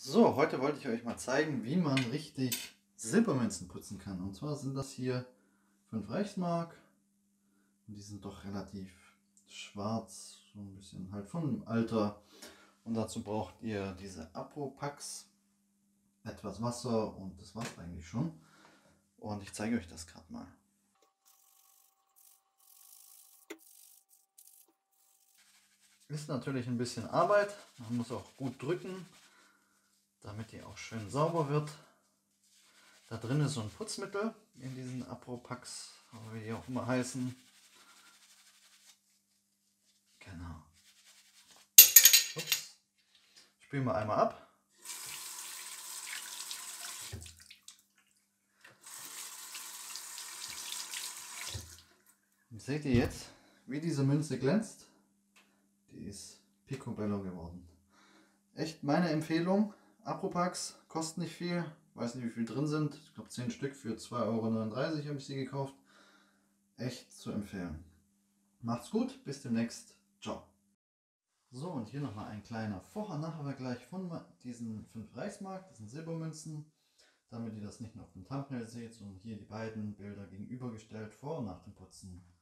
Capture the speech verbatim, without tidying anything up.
So, heute wollte ich euch mal zeigen, wie man richtig Silbermünzen putzen kann. Und zwar sind das hier fünf Reichsmark. Und die sind doch relativ schwarz, so ein bisschen halt von dem Alter. Und dazu braucht ihr diese Apropax, etwas Wasser und das war's eigentlich schon. Und ich zeige euch das gerade mal. Ist natürlich ein bisschen Arbeit, man muss auch gut drücken, damit die auch schön sauber wird. Da drin ist so ein Putzmittel in diesen Apropax, wie die auch immer heißen. Genau. Ups. Spülen wir einmal ab. Und seht ihr jetzt, wie diese Münze glänzt? Die ist picobello geworden. Echt meine Empfehlung. Apropax kostet nicht viel. Weiß nicht, wie viel drin sind. Ich glaube zehn Stück für zwei Euro neununddreißig habe ich sie gekauft. Echt zu empfehlen. Macht's gut, bis demnächst. Ciao. So, und hier nochmal ein kleiner Vor- und Nachvergleich von diesen fünf Reichsmark, diesen Silbermünzen. Damit ihr das nicht nur auf dem Thumbnail seht, sondern hier die beiden Bilder gegenübergestellt, vor und nach dem Putzen.